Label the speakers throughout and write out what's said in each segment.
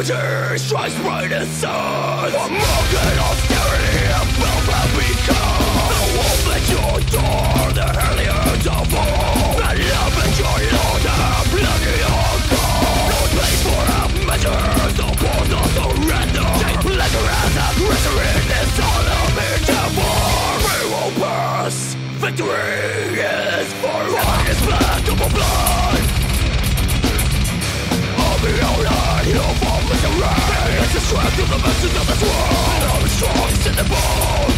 Speaker 1: Liberty strikes bright as sun. A market austerity will have become. The wolf at your door, the hellions of all. And love at your lord, bloody your call. No place for half measures, no pause, no surrender. Take pleasure as aggressor in this unbeatable. We will pass. Victory is for us. Is black blood. The only he'll fall misery. It's the strength of the message of this world. I'm strong in the bones.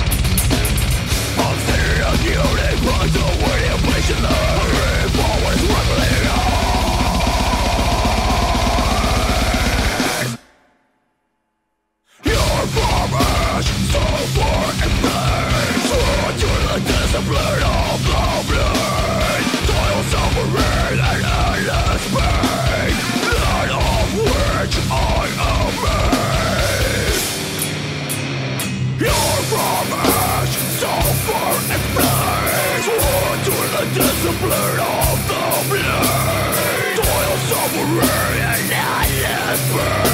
Speaker 1: I'm sitting on unity, but the way of patient love. Forward is rumbling on. Your farmers, sulfur and flame. Sworn to the discipline of the blade. Toil, suffering, and endless pain. Of which I am made. You're from ash, sulfur and flame. Sworn to the discipline of the blade. Toil, suffering, and endless pain.